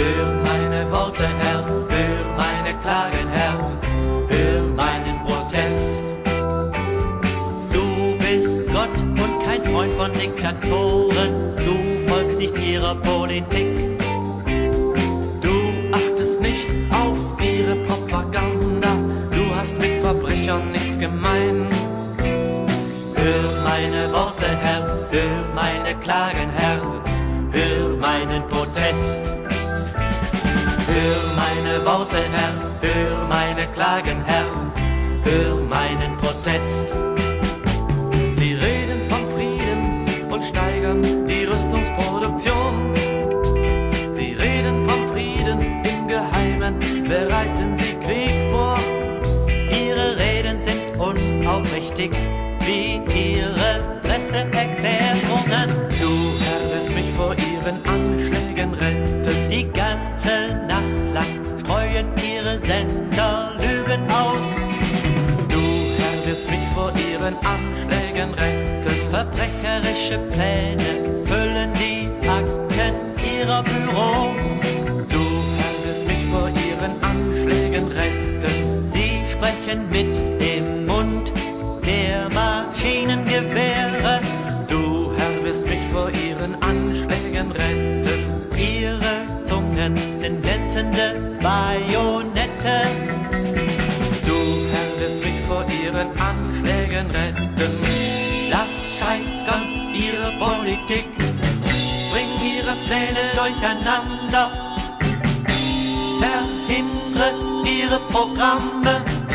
hör meine Worte, Herr, hör meine Klagen, Herr, hör meinen Protest. Du bist Gott und kein Freund von Diktatoren, du folgst nicht ihrer Politik. Du achtest nicht auf ihre Propaganda, du hast mit Verbrechern nichts gemein. Hör meine Worte, Herr, hör meine Klagen, Herr, hör meinen Protest. Hör meine Worte, Herr, hör meine Klagen, Herr, hör meinen Protest. Sie reden vom Frieden und steigern die Rüstungsproduktion. Sie reden vom Frieden im Geheimen, bereiten sie Krieg vor. Ihre Reden sind unaufrichtig wie ihre Presseerklärungen. Du, Herr, wirst mich vor ihren Anschlägen retten. Die ganze Nacht lang streuen ihre Sender Lügen aus. Du, Herr, wirst mich vor ihren Anschlägen retten. Verbrecherische Pläne füllen die Akten ihrer Büros. Du, Herr, wirst mich vor ihren Anschlägen retten. Sie sprechen mit dem Mund der Maschinengewehre. Du, Herr, wirst mich vor ihren Anschlägen retten. Ihre Zungen sind glänzende Bajonette. Du, Herr, wirst mich vor ihren Anschlägen retten. Lass scheitern ihre Politik, bring ihre Pläne durcheinander, verhindere ihre Programme.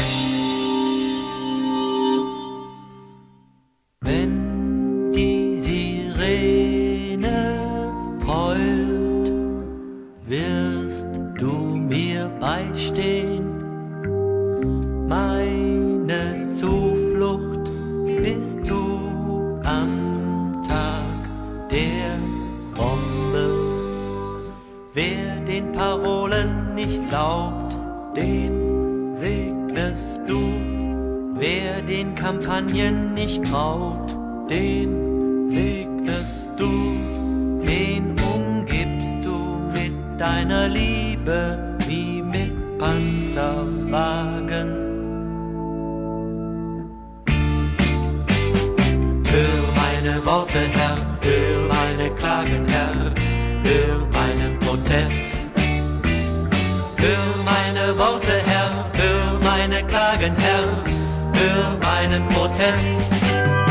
Wenn die Sirene heult, wirst du mir beistehen. Meine Zuflucht bist du am Tag der Bombe. Wer den Parolen nicht glaubt, den segnest du. Wer den Kampagnen nicht traut, den segnest du. Den umgibst du mit deiner Liebe wie mit Panzerwagen. Hör meine Worte, Herr, hör meine Klagen, Herr, hör meinen Protest. Hör meine Worte, Herr, hör meine Klagen, Herr, hör meinen Protest.